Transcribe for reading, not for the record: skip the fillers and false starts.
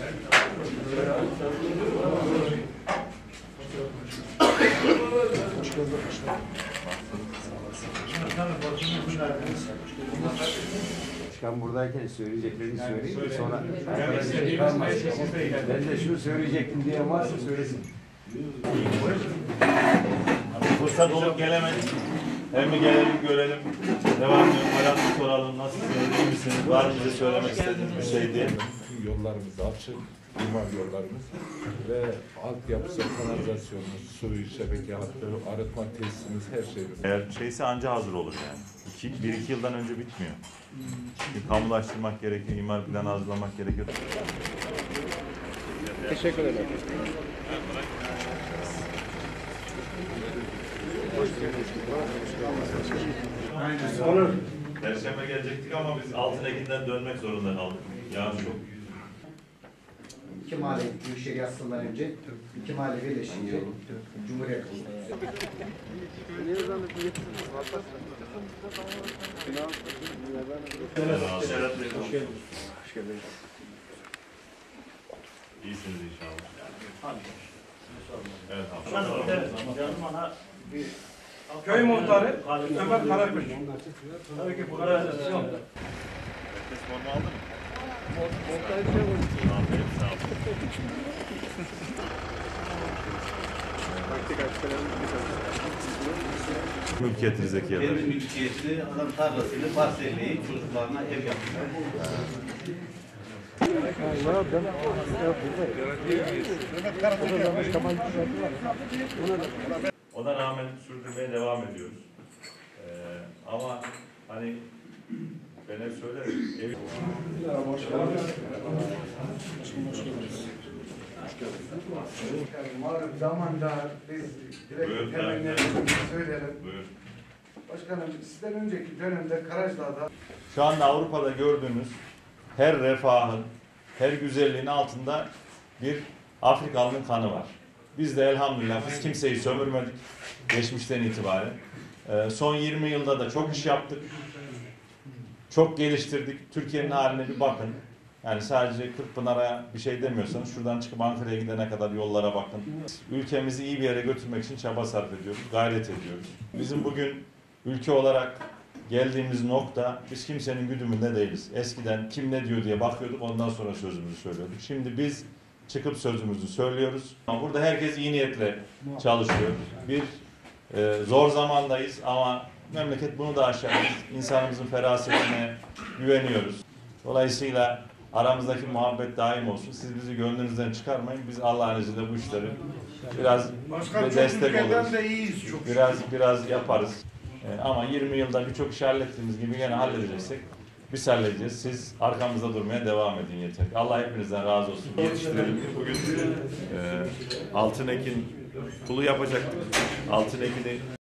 Başkan buradayken söyleyeceklerini söyleyeyim mi? Sonra ben de şunu söyleyecektim diye varsa söylesin. Fırsat olup gelemedik. Hem gelelim görelim. Devam edelim. Hayatını soralım. Nasılsınız? İyi misiniz? Var mı bize söylemek istediğiniz bir şey diye? Yollarımız açık, imar yollarımız ve altyapısı, kanalizasyonumuz, suyu, şebeke hatları, arıtma tesisimiz, her şeyimiz. Eğer şeyse anca hazır olur yani. 1-2 yıldan önce bitmiyor. Çünkü kamulaştırmak gerekiyor, imar planı hazırlamak gerekiyor. Teşekkür ederim. Perşembe gelecektik ama biz Altınekin'den dönmek zorunda kaldık. Yağış çok. İki mahalle Büyükşehir yatsından önce iki mahalle birleşince Cumhuriyet oldu. İyisiniz inşallah. Evet abi. Köy muhtarı Ömer Karagül. Tabii ki bu kadar. Herkes forma aldı mı? Mülkiyetiniz Zeki Bey. Kendi mülkiyetini adam tarlasını parselleyip çocuklarına ev yapıyor. O da rağmen sürdürmeye devam ediyoruz. Ama hani ben hep söylerim. Ev... Malum zamanda biz direkt temennilerimizi söyleyelim. Buyur. Başkanım sizden önceki dönemde Karaçdağ'da Şu anda Avrupa'da gördüğünüz her refahın, her güzelliğin altında bir Afrikalı'nın kanı var. Biz de elhamdülillah biz kimseyi sömürmedik geçmişten itibaren. Son 20 yılda da çok iş yaptık. Çok geliştirdik. Türkiye'nin haline bir bakın. Yani sadece Kırkpınar'a bir şey demiyorsanız şuradan çıkıp Ankara'ya gidene kadar yollara bakın. Ülkemizi iyi bir yere götürmek için çaba sarf ediyoruz, gayret ediyoruz. Bizim bugün ülke olarak geldiğimiz nokta, biz kimsenin güdümünde değiliz. Eskiden kim ne diyor diye bakıyorduk, ondan sonra sözümüzü söylüyorduk. Şimdi biz çıkıp sözümüzü söylüyoruz. Burada herkes iyi niyetle çalışıyor. Bir zor zamandayız ama memleket bunu da aşar. İnsanımızın ferasetine güveniyoruz. Dolayısıyla aramızdaki muhabbet daim olsun. Siz bizi gönlünüzden çıkarmayın. Biz Allah'ın izniyle bu işleri biraz destek oluruz. Biraz yaparız. Ama 20 yılda birçok iş hallettiğimiz gibi gene halledeceksek biz halledeceğiz. Siz arkamızda durmaya devam edin yeter. Allah hepinizden razı olsun. Yetiştirelim. Bugün Altınekin pulu yapacaktık. Altınekin'i